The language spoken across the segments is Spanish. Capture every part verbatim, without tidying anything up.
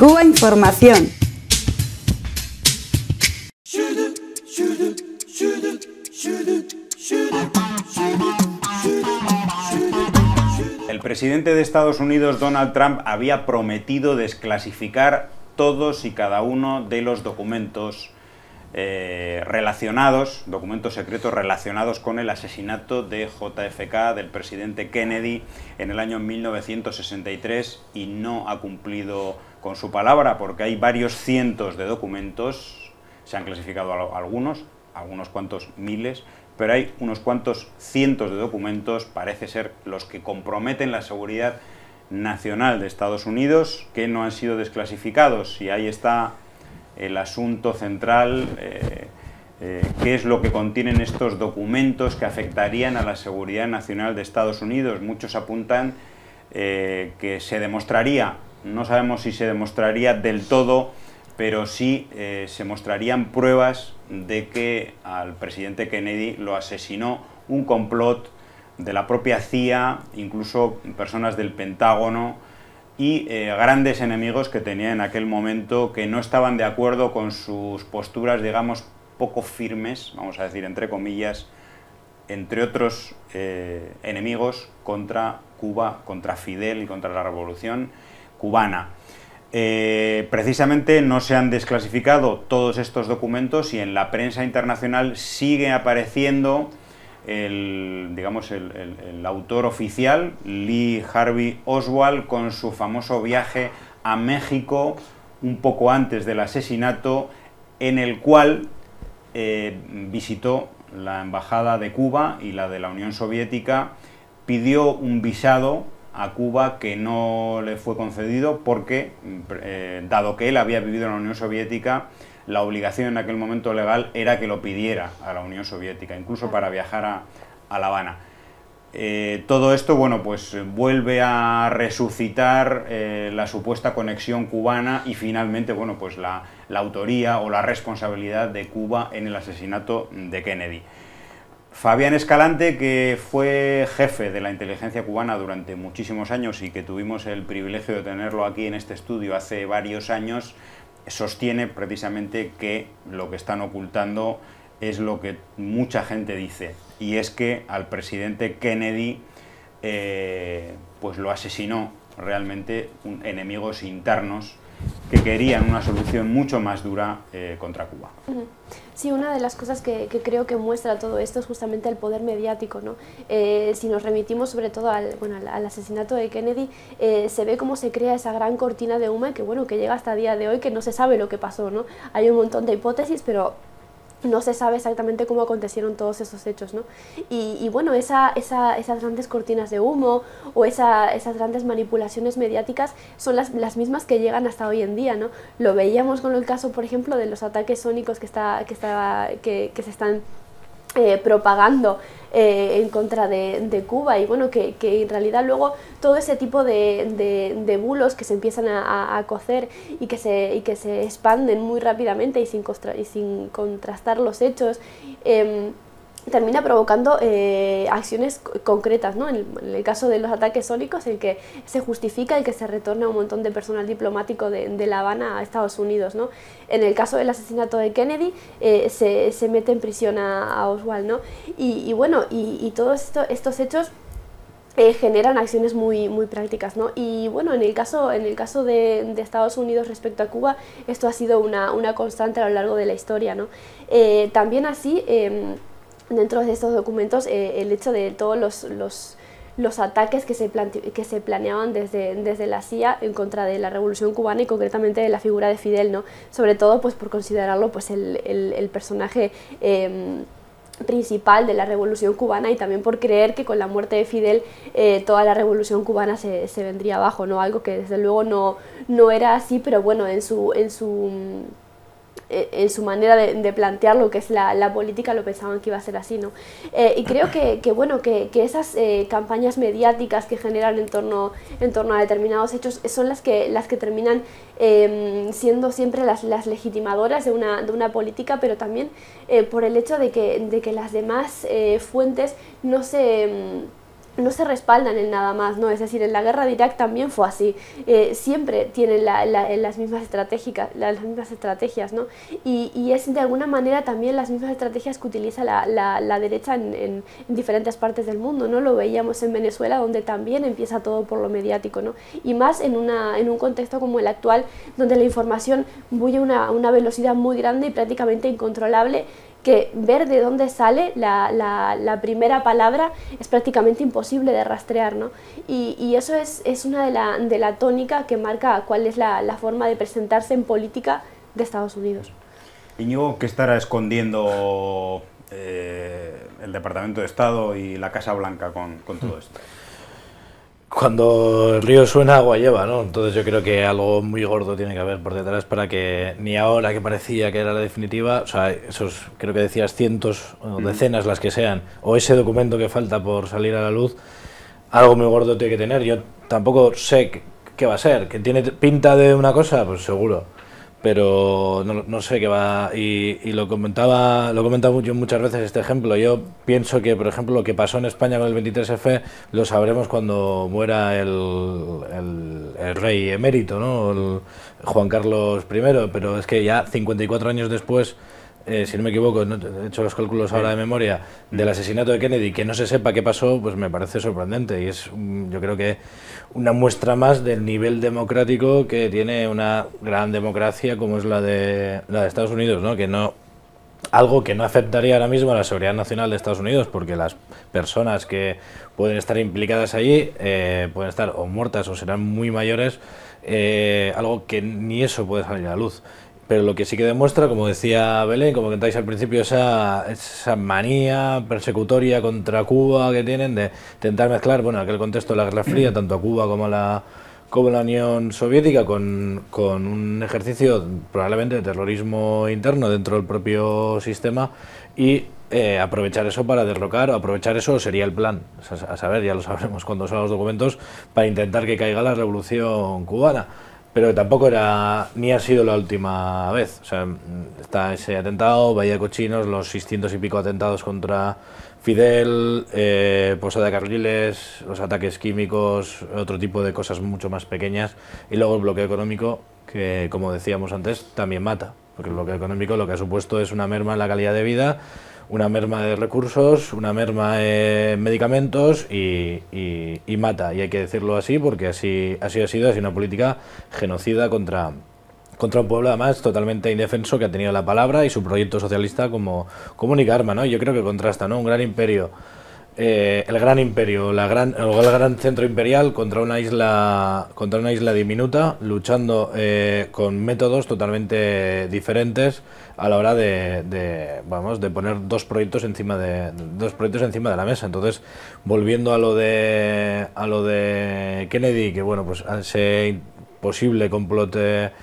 Cuba Información. El presidente de Estados Unidos, Donald Trump, había prometido desclasificar todos y cada uno de los documentos eh, relacionados, documentos secretos relacionados con el asesinato de J F K, del presidente Kennedy, en el año mil novecientos sesenta y tres, y no ha cumplido con su palabra, porque hay varios cientos de documentos, se han clasificado algunos, algunos cuantos miles, pero hay unos cuantos cientos de documentos, parece ser los que comprometen la seguridad nacional de Estados Unidos, que no han sido desclasificados, y ahí está el asunto central, eh, eh, qué es lo que contienen estos documentos que afectarían a la seguridad nacional de Estados Unidos. Muchos apuntan eh, que se demostraría, no sabemos si se demostraría del todo, pero sí eh, se mostrarían pruebas de que al presidente Kennedy lo asesinó un complot de la propia C I A, incluso personas del Pentágono y eh, grandes enemigos que tenía en aquel momento, que no estaban de acuerdo con sus posturas, digamos, poco firmes, vamos a decir entre comillas, entre otros eh, enemigos contra Cuba, contra Fidel y contra la revolución cubana. Eh, precisamente no se han desclasificado todos estos documentos y en la prensa internacional sigue apareciendo el, digamos, el, el, el autor oficial, Lee Harvey Oswald, con su famoso viaje a México un poco antes del asesinato, en el cual eh, visitó la embajada de Cuba y la de la Unión Soviética, pidió un visado a Cuba que no le fue concedido porque, eh, dado que él había vivido en la Unión Soviética, la obligación en aquel momento legal era que lo pidiera a la Unión Soviética, incluso para viajar a, a La Habana. Eh, todo esto, bueno, pues vuelve a resucitar eh, la supuesta conexión cubana y finalmente, bueno, pues la, la autoría o la responsabilidad de Cuba en el asesinato de Kennedy. Fabián Escalante, que fue jefe de la inteligencia cubana durante muchísimos años y que tuvimos el privilegio de tenerlo aquí en este estudio hace varios años, sostiene precisamente que lo que están ocultando es lo que mucha gente dice, y es que al presidente Kennedy eh, pues lo asesinó realmente un, enemigos internos que querían una solución mucho más dura eh, contra Cuba. Sí, una de las cosas que, que creo que muestra todo esto es justamente el poder mediático, ¿no? Eh, si nos remitimos sobre todo al, bueno, al, al asesinato de Kennedy, eh, se ve cómo se crea esa gran cortina de humo que, bueno, que llega hasta el día de hoy, que no se sabe lo que pasó, ¿no? Hay un montón de hipótesis, pero no se sabe exactamente cómo acontecieron todos esos hechos, ¿no? Y, y bueno, esa, esa, esas grandes cortinas de humo o esa, esas grandes manipulaciones mediáticas son las, las mismas que llegan hasta hoy en día, ¿no? Lo veíamos con el caso, por ejemplo, de los ataques sónicos que, está, que, está, que, que se están eh, propagando eh, en contra de, de Cuba, y bueno, que, que en realidad luego todo ese tipo de, de, de bulos que se empiezan a, a, a cocer y que, se, y que se expanden muy rápidamente y sin, contra, y sin contrastar los hechos, eh, termina provocando eh, acciones concretas, ¿no? En el, en el caso de los ataques sónicos, en que se justifica el que se retorne un montón de personal diplomático de, de La Habana a Estados Unidos, ¿no? En el caso del asesinato de Kennedy, eh, se, se mete en prisión a, a Oswald, ¿no? Y, y bueno, y, y todos esto, estos hechos Eh, generan acciones muy, muy prácticas, ¿no? Y bueno, en el caso, en el caso de, de Estados Unidos respecto a Cuba, esto ha sido una, una constante a lo largo de la historia, ¿no? Eh, también así, eh, dentro de estos documentos, eh, el hecho de todos los, los, los ataques que se, que se planeaban desde, desde la C I A en contra de la Revolución Cubana y concretamente de la figura de Fidel, ¿no? Sobre todo pues, por considerarlo pues, el, el, el personaje Eh, principal de la Revolución Cubana, y también por creer que con la muerte de Fidel eh, toda la Revolución Cubana se, se vendría abajo, ¿no? Algo que desde luego no, no era así, pero bueno, en su, en su, en su manera de, de plantear lo que es la, la política lo pensaban que iba a ser así, ¿no? Eh, y creo que, que, bueno, que, que esas eh, campañas mediáticas que generan en torno, en torno a determinados hechos son las que, las que terminan eh, siendo siempre las, las legitimadoras de una, de una política, pero también eh, por el hecho de que, de que las demás eh, fuentes no se... no se respaldan en nada más, ¿no? Es decir, en la guerra de Irak también fue así, eh, siempre tienen la, la, las, mismas las mismas estrategias, ¿no? Y, y es de alguna manera también las mismas estrategias que utiliza la, la, la derecha en, en, en diferentes partes del mundo, ¿no? Lo veíamos en Venezuela, donde también empieza todo por lo mediático, ¿no? Y más en, una, en un contexto como el actual, donde la información bulle a una, una velocidad muy grande y prácticamente incontrolable, que ver de dónde sale la, la, la primera palabra es prácticamente imposible de rastrear, ¿no? Y, y eso es, es una de la, de la tónica que marca cuál es la, la forma de presentarse en política de Estados Unidos. Íñigo, ¿qué estará escondiendo eh, el Departamento de Estado y la Casa Blanca con, con todo esto? Cuando el río suena, agua lleva, ¿no? Entonces yo creo que algo muy gordo tiene que haber por detrás para que ni ahora que parecía que era la definitiva, o sea, esos, creo que decías cientos o decenas las que sean, o ese documento que falta por salir a la luz, algo muy gordo tiene que tener. Yo tampoco sé qué, qué va a ser, que tiene pinta de una cosa, pues seguro, pero no, no sé qué va. Y, y lo comentaba lo he comentado mucho, muchas veces este ejemplo. Yo pienso que, por ejemplo, lo que pasó en España con el veintitrés efe lo sabremos cuando muera el, el, el rey emérito, ¿no? El Juan Carlos primero, pero es que ya cincuenta y cuatro años después, eh, si no me equivoco, no, he hecho los cálculos ahora de memoria, del asesinato de Kennedy, que no se sepa qué pasó, pues me parece sorprendente, y es, yo creo que una muestra más del nivel democrático que tiene una gran democracia como es la de, la de Estados Unidos, ¿no? Que no, algo que no afectaría ahora mismo a la seguridad nacional de Estados Unidos, porque las personas que pueden estar implicadas allí eh, pueden estar o muertas o serán muy mayores, eh, algo que ni eso puede salir a la luz. Pero lo que sí que demuestra, como decía Belén, como comentáis al principio, esa, esa manía persecutoria contra Cuba que tienen de intentar mezclar, bueno, aquel contexto de la Guerra Fría, tanto a Cuba como a la, como a la Unión Soviética, con, con un ejercicio probablemente de terrorismo interno dentro del propio sistema, y eh, aprovechar eso para derrocar, o aprovechar eso sería el plan, a saber, ya lo sabremos cuando salgan los documentos, para intentar que caiga la revolución cubana. Pero tampoco era, ni ha sido la última vez. O sea, está ese atentado, Bahía de Cochinos, los seiscientos y pico atentados contra Fidel, eh, Posada de Carriles, los ataques químicos, otro tipo de cosas mucho más pequeñas. Y luego el bloqueo económico, que como decíamos antes, también mata. Porque el bloqueo económico lo que ha supuesto es una merma en la calidad de vida, una merma de recursos, una merma en medicamentos y, y, y mata. Y hay que decirlo así porque así, así ha sido, ha sido una política genocida contra, contra un pueblo además totalmente indefenso que ha tenido la palabra y su proyecto socialista como, como única arma, ¿no? Y yo creo que contrasta, ¿no? Un gran imperio, eh, el gran imperio, la gran, el gran centro imperial contra una isla, contra una isla diminuta, luchando eh, con métodos totalmente diferentes a la hora de, de, vamos, de poner dos proyectos encima de dos proyectos encima de la mesa. Entonces, volviendo a lo de a lo de Kennedy, que bueno, pues ese posible complot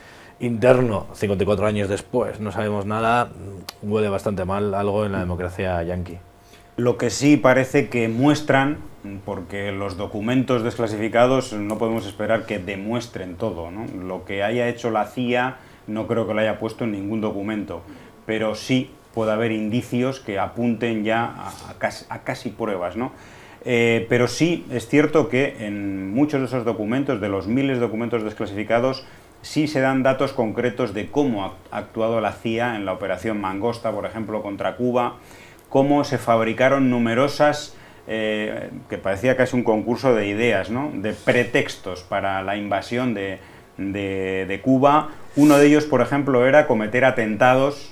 interno cincuenta y cuatro años después, no sabemos nada, huele bastante mal algo en la democracia yanqui. Lo que sí parece que muestran, porque los documentos desclasificados no podemos esperar que demuestren todo, ¿no? Lo que haya hecho la C I A no creo que lo haya puesto en ningún documento, pero sí puede haber indicios que apunten ya a, a, casi, a casi pruebas, ¿no? Eh, pero sí es cierto que en muchos de esos documentos, de los miles de documentos desclasificados, sí se dan datos concretos de cómo ha actuado la C I A en la operación Mangosta, por ejemplo, contra Cuba, cómo se fabricaron numerosas, eh, que parecía casi un concurso de ideas, ¿no?, de pretextos para la invasión de, de, de Cuba. Uno de ellos, por ejemplo, era cometer atentados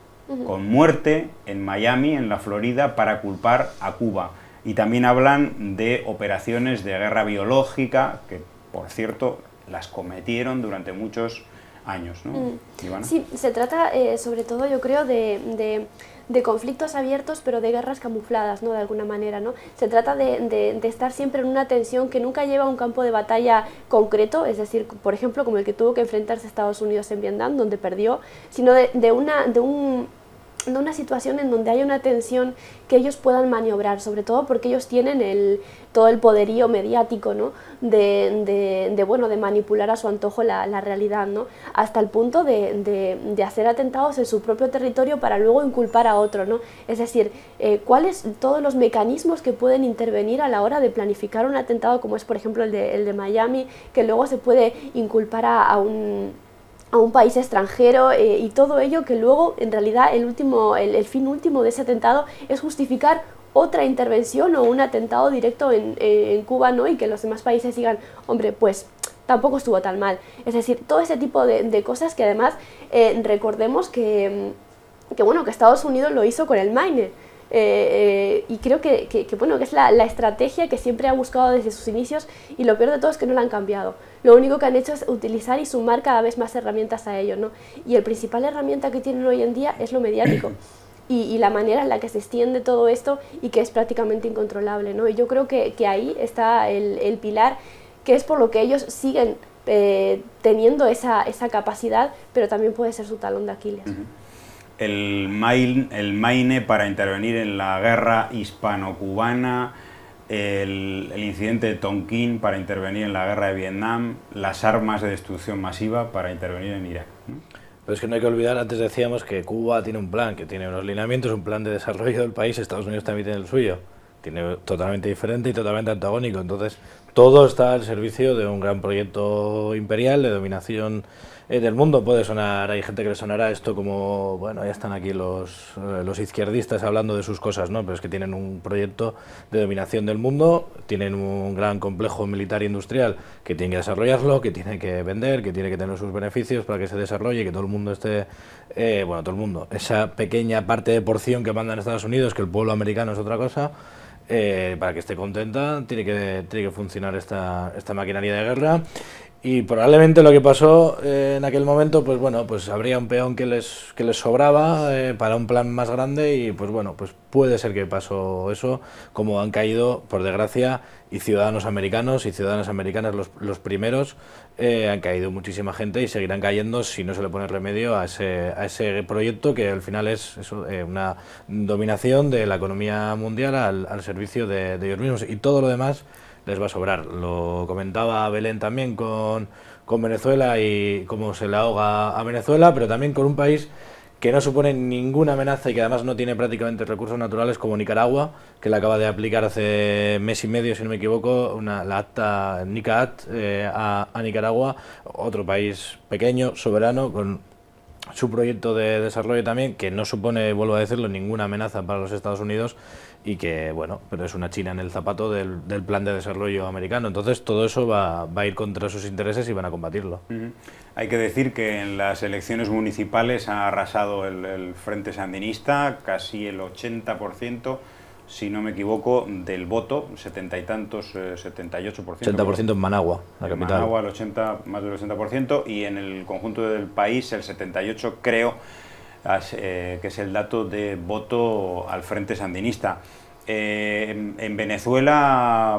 con muerte en Miami, en la Florida, para culpar a Cuba. Y también hablan de operaciones de guerra biológica, que, por cierto, las cometieron durante muchos años, ¿no? Mm. Ivana. Sí, se trata eh, sobre todo, yo creo, de, de, de conflictos abiertos, pero de guerras camufladas, ¿no?, de alguna manera, ¿no? Se trata de, de, de estar siempre en una tensión que nunca lleva a un campo de batalla concreto, es decir, por ejemplo, como el que tuvo que enfrentarse Estados Unidos en Vietnam, donde perdió, sino de, de, una, de un... no una situación en donde haya una tensión que ellos puedan maniobrar, sobre todo porque ellos tienen el, todo el poderío mediático, ¿no? de, de, de, bueno, de manipular a su antojo la, la realidad, ¿no? Hasta el punto de, de, de hacer atentados en su propio territorio para luego inculpar a otro, ¿no? Es decir, eh, cuáles todos los mecanismos que pueden intervenir a la hora de planificar un atentado, como es por ejemplo el de, el de Miami, que luego se puede inculpar a, a un... a un país extranjero eh, y todo ello que luego en realidad el, último, el, el fin último de ese atentado es justificar otra intervención o un atentado directo en, en Cuba, ¿no? Y que los demás países digan, hombre, pues tampoco estuvo tan mal. Es decir, todo ese tipo de, de cosas que además eh, recordemos que, que, bueno, que Estados Unidos lo hizo con el Maine. Eh, eh, y creo que, que, que, bueno, que es la, la estrategia que siempre ha buscado desde sus inicios, y lo peor de todo es que no la han cambiado. Lo único que han hecho es utilizar y sumar cada vez más herramientas a ello, ¿no? Y el principal herramienta que tienen hoy en día es lo mediático y, y la manera en la que se extiende todo esto y que es prácticamente incontrolable, ¿no? Y yo creo que, que ahí está el, el pilar, que es por lo que ellos siguen eh, teniendo esa, esa capacidad, pero también puede ser su talón de Aquiles. Uh-huh. El Maine, el Maine para intervenir en la guerra hispano-cubana, el, el incidente de Tonkin para intervenir en la guerra de Vietnam, las armas de destrucción masiva para intervenir en Irak, ¿no? Pero es que no hay que olvidar, antes decíamos que Cuba tiene un plan, que tiene unos lineamientos, un plan de desarrollo del país, Estados Unidos también tiene el suyo, tiene totalmente diferente y totalmente antagónico, entonces todo está al servicio de un gran proyecto imperial de dominación eh, del mundo. Puede sonar, hay gente que le sonará esto como, bueno, ya están aquí los, eh, los izquierdistas hablando de sus cosas, ¿no? Pero es que tienen un proyecto de dominación del mundo, tienen un gran complejo militar e industrial que tiene que desarrollarlo, que tiene que vender, que tiene que tener sus beneficios para que se desarrolle y que todo el mundo esté, eh, bueno, todo el mundo, esa pequeña parte de porción que manda en Estados Unidos, que el pueblo americano es otra cosa, Eh, para que esté contenta, tiene que, tiene que funcionar esta, esta maquinaria de guerra. Y probablemente lo que pasó eh, en aquel momento, pues bueno, pues habría un peón que les, que les sobraba eh, para un plan más grande y pues bueno, pues puede ser que pasó eso, como han caído, por desgracia, y ciudadanos americanos y ciudadanas americanas los, los primeros, eh, han caído muchísima gente y seguirán cayendo si no se le pone remedio a ese, a ese proyecto que al final es eso, eh, una dominación de la economía mundial al, al servicio de, de ellos mismos, y todo lo demás les va a sobrar. Lo comentaba Belén también con, con Venezuela y cómo se le ahoga a Venezuela, pero también con un país que no supone ninguna amenaza y que además no tiene prácticamente recursos naturales, como Nicaragua, que le acaba de aplicar hace mes y medio, si no me equivoco, una, la acta NICAAT eh, a, a Nicaragua, otro país pequeño, soberano, con su proyecto de desarrollo también, que no supone, vuelvo a decirlo, ninguna amenaza para los Estados Unidos y que, bueno, pero es una china en el zapato del, del plan de desarrollo americano. Entonces todo eso va, va a ir contra sus intereses y van a combatirlo. Uh-huh. Hay que decir que en las elecciones municipales ha arrasado el, el Frente Sandinista, casi el ochenta por ciento, si no me equivoco, del voto, setenta y tantos, eh, setenta y ocho por ciento. ochenta por ciento en Managua, la en capital. Managua, el ochenta, más del ochenta por ciento, y en el conjunto del país el setenta y ocho por ciento, creo, eh, que es el dato de voto al Frente Sandinista. Eh, en, en Venezuela,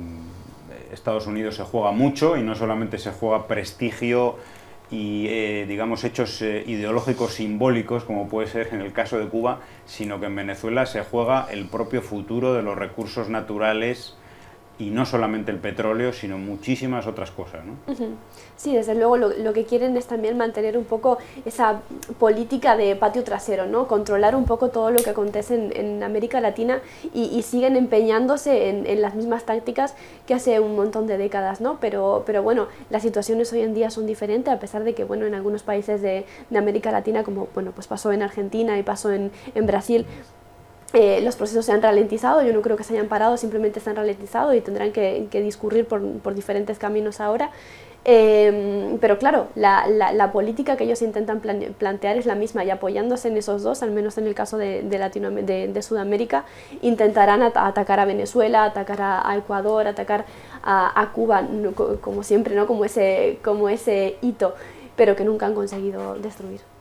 Estados Unidos se juega mucho, y no solamente se juega prestigio y eh, digamos hechos eh, ideológicos simbólicos, como puede ser en el caso de Cuba, sino que en Venezuela se juega el propio futuro de los recursos naturales, y no solamente el petróleo, sino muchísimas otras cosas, ¿no? Uh-huh. Sí, desde luego lo, lo que quieren es también mantener un poco esa política de patio trasero, ¿no? Controlar un poco todo lo que acontece en, en América Latina, y, y siguen empeñándose en, en las mismas tácticas que hace un montón de décadas, ¿no? Pero, pero bueno, las situaciones hoy en día son diferentes, a pesar de que, bueno, en algunos países de, de América Latina, como, bueno, pues pasó en Argentina y pasó en, en Brasil, Eh, los procesos se han ralentizado. Yo no creo que se hayan parado, simplemente se han ralentizado y tendrán que, que discurrir por, por diferentes caminos ahora. Eh, pero claro, la, la, la política que ellos intentan plane, plantear es la misma, y apoyándose en esos dos, al menos en el caso de, de, Latino, de, de Sudamérica, intentarán at atacar a Venezuela, atacar a, a Ecuador, atacar a, a Cuba, no, como siempre, ¿no? como, ese, como ese hito, pero que nunca han conseguido destruir.